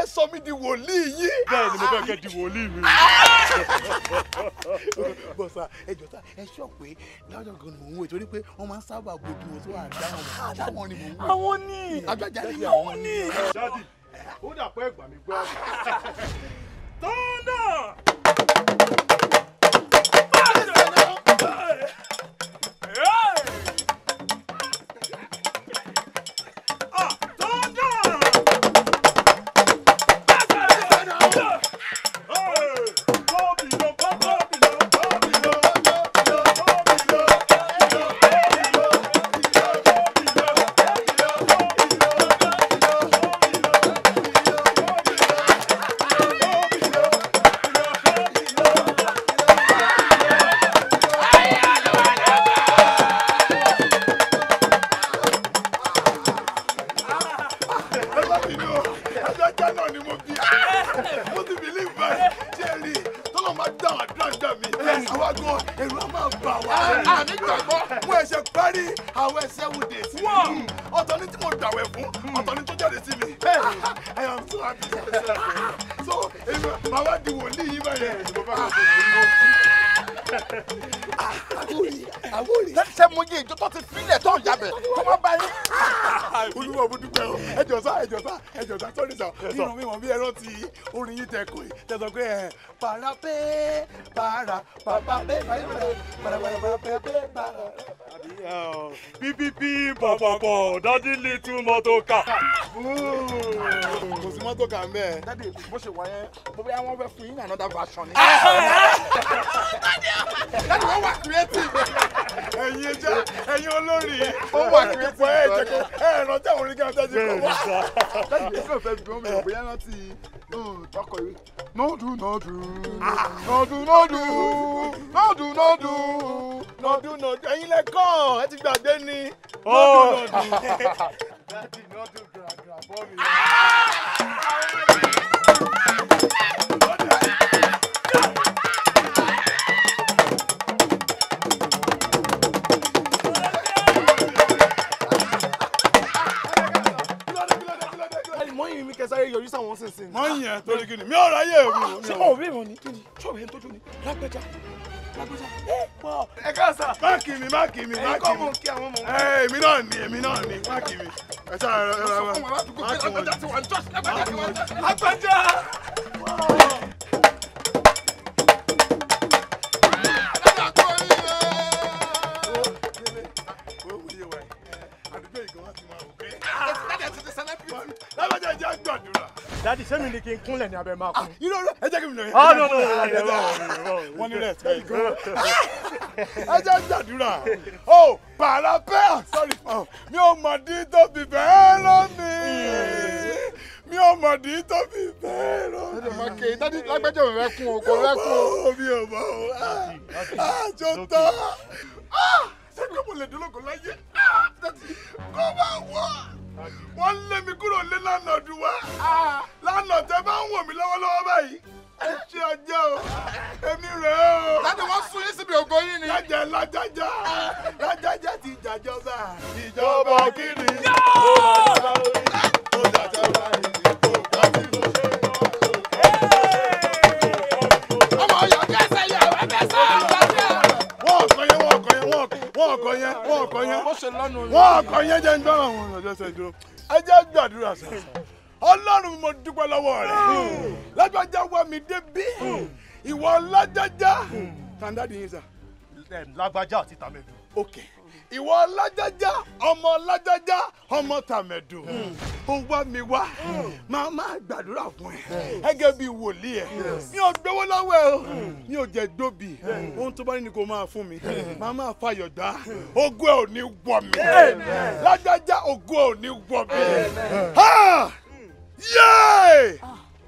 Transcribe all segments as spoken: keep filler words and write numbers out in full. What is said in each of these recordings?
sọ mí di wòlíì yìí. bẹ́ẹ̀ ni mo fẹ́ kẹ́ di wòlíì mi. bọ́sà ẹ jọ sá ẹ sọ pé láwùjọ gan ni mò ń wò torí pé wọ́n máa ń sábà gbòdì wọn tó wà dáhùn àtàwọn ni mò ń wò. àwọn ní Lagbaja ni àwọn ní. dádì ó dà pé ẹgbàá mi gbọ́. tọ́ndà. Para pe para para pe para para para pe pe para. Pípípí pọ̀pọ̀pọ̀ dádì little motor car. Kò sí mọ́tò kà ń bẹ́ẹ̀. Dádì bó ṣe wà yẹn bó bóyá wọ́n fẹ́ fún yín ní another version ni. Dádì wọ́n wà creative. Ẹ̀yin ẹja ẹ̀yin olórí. Ó wà creative. Ẹ jẹ́ kó ẹ rántí àwọn oníkẹ́ ọ̀tẹ́ ti kọ̀ wá. Dádì yìí kò fẹ́ bí wọ́n mọ̀ bóyá rántí tọkọ ìwé. Nọ́ọ̀dù nọ́ọ̀dù nọ́ọ̀dù nọ́ọ̀dù nọ́ọ̀dù nọ́ọ̀dù nọ́ọ̀dù nọ́ọ̀dù ẹ̀yin lẹ́kọ̀ọ́ ẹ ti gbàgbé ni. Nọ́ọ̀dù nọ́ọ̀dù. Dádì nọ́ọ̀dù gàgà bọ́ mi. Mọ́yìn mi kẹsàrẹ́ yọrí sáwọn sísìn. Mọ́yìn ẹ̀ torí kí ni mi ò ráyè mi. Ṣé ọ̀rẹ́ mi ní kí ni? Ṣọ́ọ̀bù yẹn tó jó ni? Lágbájá. Lágbájá. Ẹ káàsà. Máàkì mi, máàkì mi, máàkì mi. Ẹ̀yin kọ́ mọ̀ kí àwọn ọmọ wọn. Ẹ èmi náà ni, èmi náà ni, máàkì mi. Ẹ ṣáà ẹ ẹ ẹ Fún wọn ládùúgbò pé Lágbájá ti wà ní church. Lágbájá ti wà ní church. Lágbájá. Lágbájá jẹ́ gbàdúrà. Dádì sẹ́mi ni kí n kúnlẹ̀ ní abẹ́ máa kún. Irọ́ rẹ̀ ẹ jẹ́ kí mi lọ yẹn. Ah no no no. Wọ́n ní rẹ̀ tẹ́lẹ̀ gan. Ẹ jẹ́ gbàdúrà. O parapẹ́ sorry mi ò mọ̀ dí tó fi bẹ́ẹ̀ lọ mi. Mi ò mọ̀ dí tó fi bẹ́ẹ̀ lọ mi. Dádì máa ké Dádì Lágbájá ò rẹ́kún o kò rẹ́kún o. Mi ò mọ̀ o. Àjọ tán. Ṣé pé mo lè dúró láyé? Kó bá wọ̀. Wọ́n lé mi kúrò lé lánàá ọdún wa. Lánàá tẹ bá ń wò mí lọ́wọ́lọ́wọ́ báyìí. Ẹ ṣe ọjọ́ o. Èmi rẹ̀ o. Dádì wọ́n sún yín síbi ògo yín ni. Lájà Lájájá. Lájájá ti jàjọba. Ìjọba kiri. Ó jàjọba ìdìbò kájí ló ṣe mọ́. Ọmọ ọyọ kẹsẹ̀ yẹ wẹ́ kẹsẹ̀ ọ̀gájá. Wọ́n ọ̀kọ̀ yẹn, wọ́n ọ̀kọ̀ yẹn, wọ́n ọ̀kọ̀ yẹn, wọ́n ọ̀kọ̀ yẹn. Bó ṣe lọ́nu ni. Wọ́n ọ̀kọ̀ yẹn jẹ́ ń gbọ́ràn àwọn ọ̀dọ́ ṣe dúró. Ẹ jẹ́ gbàdúrà sá. Ọlọ́run mo dúpẹ́ lọ́wọ́ rẹ̀. Lágbájá wá mi débí. Ìwọ Lájájá. Tàǹdàdì yín sà. Lágbájá àti tàmẹ̀dù. Ok. Ìwọ Lájájá, ọmọ Lájájá, ọmọ tàmẹ̀dù. Ó wá mi wá. Màá máa gbàdúrà fún ẹ. Gẹ́gẹ́ bí wòlíì ẹ̀. Mi ò gbowó lọ́wọ́ ẹ o. Mi ò jẹ gbóbi. Ohun tó bá ní ni kò máa fún mi. Màá máa fayọ̀ dá. Ògo ẹ̀ ò ní wọ̀ mí. Lájájá ògo ẹ̀ ò ní wọ̀ mí. Ha! Yay!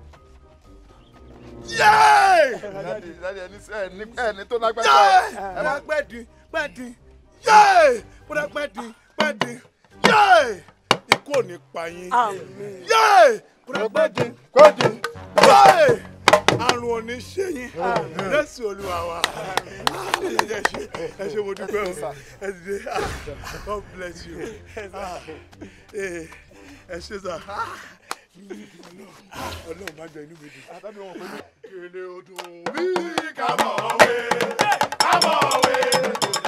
Yay! Dádì Dádì ẹni ẹni ẹni tó Lágbájá. Yay! Ẹ máa gbẹ́dì gbẹ́dì. Yay! Bọ́dá gbẹ́dì gbẹ́dì. Yay! Ikú ò ní pa yín. Yay! Bọ́dá gbẹ́dì gbẹ́dì. Yay! Àrùn ò ní ṣe yín. Jésù Olúwa wa. Ẹ ṣé ẹ ṣé mo dúpẹ́ o. Ẹ dìde. God bless you. Ẹ ṣé sà. Ọlọ́run máa ń jẹ inú mi dùn. Àtàbí wọn pẹ̀lú. Kele odò mi ká mọ̀ wé, ká mọ̀ wé.